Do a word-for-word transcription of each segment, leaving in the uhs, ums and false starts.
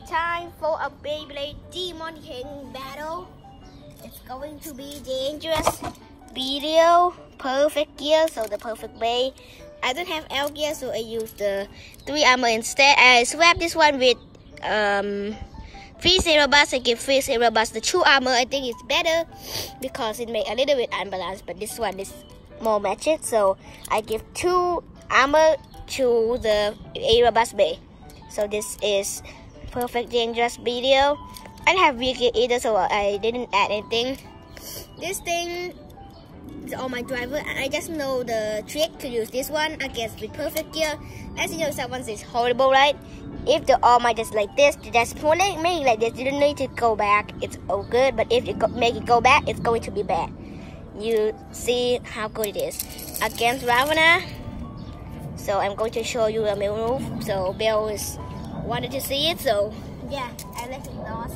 time for a Beyblade Demon King battle. It's going to be dangerous video. Perfect gear, so the perfect Bey. I don't have L gear, so I use the three armor instead. I swap this one with um, three zero bus. I give three zero bus the two armor. I think it's better because it makes a little bit unbalanced, but this one is more matched. So I give two armor to the Aerobus Bey. So this is perfect dangerous video. I don't have V gear either, so I didn't add anything. This thing is on my driver, and I just know the trick to use this one against with perfect gear. As you know, someone is horrible, right? If the armor just like this, just pull it, make it like this. You don't need to go back. It's all good, but if you go, make it go back, it's going to be bad. You see how good it is against Ravana. So I'm going to show you a move. So Bell is wanted to see it, so yeah, I let him lost.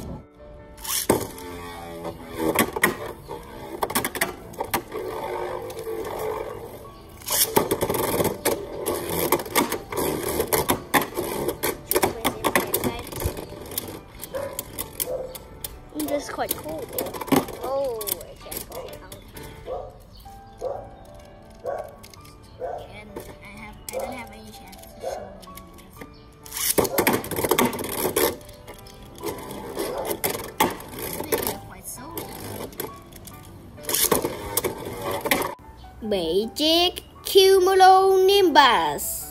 This is quite cool. Oh, I can't go out. And I have, I don't have any chance to show you. Magic Cumulonimbus.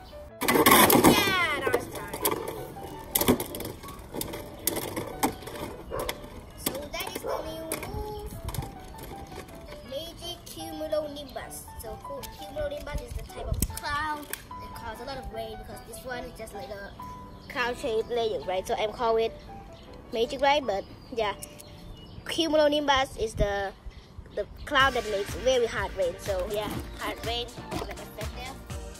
Cumulonimbus. So cool. Cumulonimbus is the type of cloud that causes a lot of rain, because this one is just like a cloud shaped layer, right? So I'm calling it magic, right? But yeah, Cumulonimbus is the the cloud that makes very hard rain. So yeah, hard rain. Like effect there.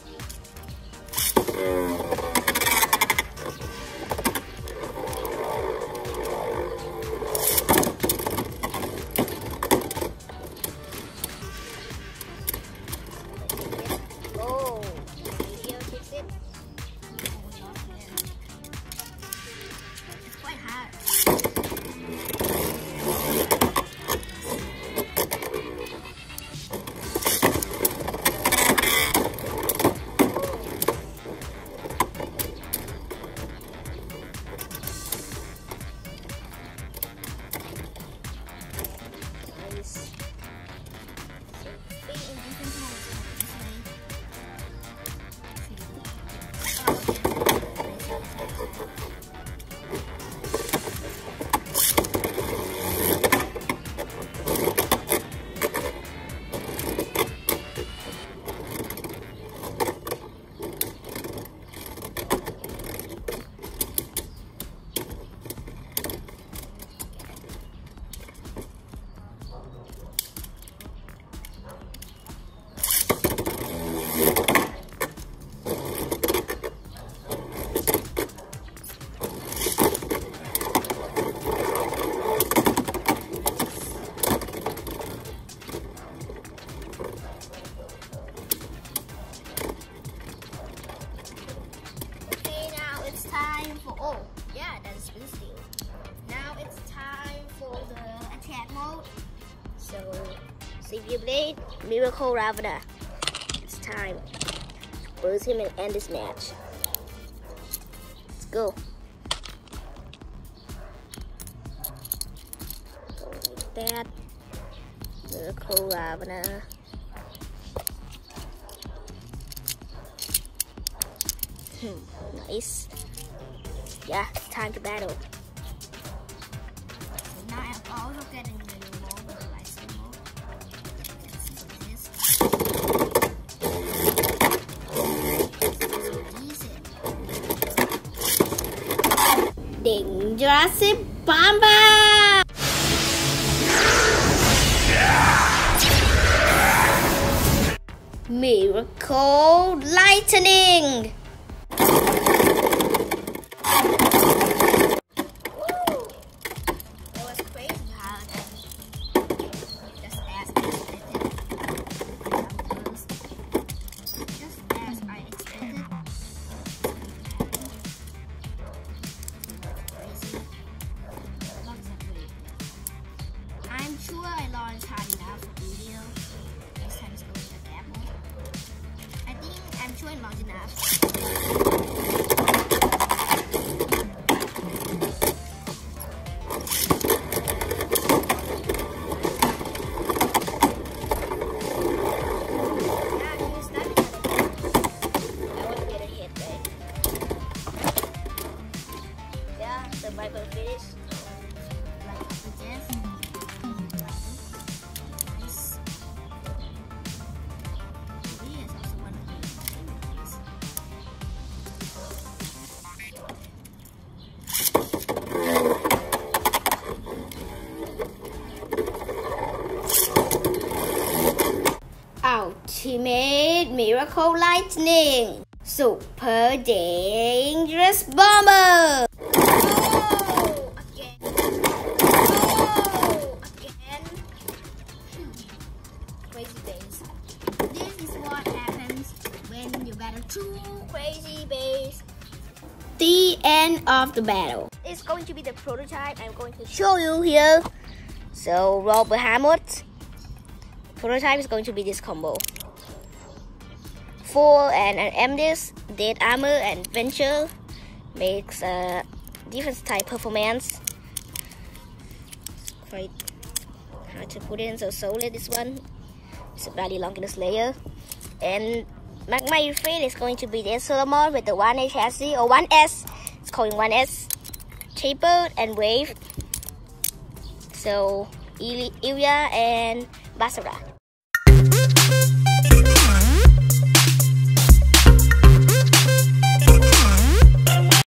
Time for oh yeah, that's spin steel. Now it's time for the attack mode. So Savior Blade, Miracle Ravana. It's time to burst him and end this match. Let's go. Go like that. Miracle Ravana. Hmm, nice. Yeah, it's time to battle. So now I'm also getting the new mode, the lightning mode. Dangerous Bomba! Miracle Lightning! ช่วยMountain Up Bible finish like this. Nice. This is also one of these. Ultimate Miracle Lightning Super Dangerous Bomber. Crazy Base. This is what happens when you battle two Crazy Base. The end of the battle. It's going to be the prototype. I'm going to show you here. So Rob Bahamut. Prototype is going to be this combo. Full and an Amethyst, Dead Armor and Venture makes a different type performance. It's quite hard to put in, so solid this one. It's a very long in this layer. And Magma Refrain is going to be the Solomon with the one A chassis or one S. It's called one S. Tapered and Wave. So Ilya and Basara.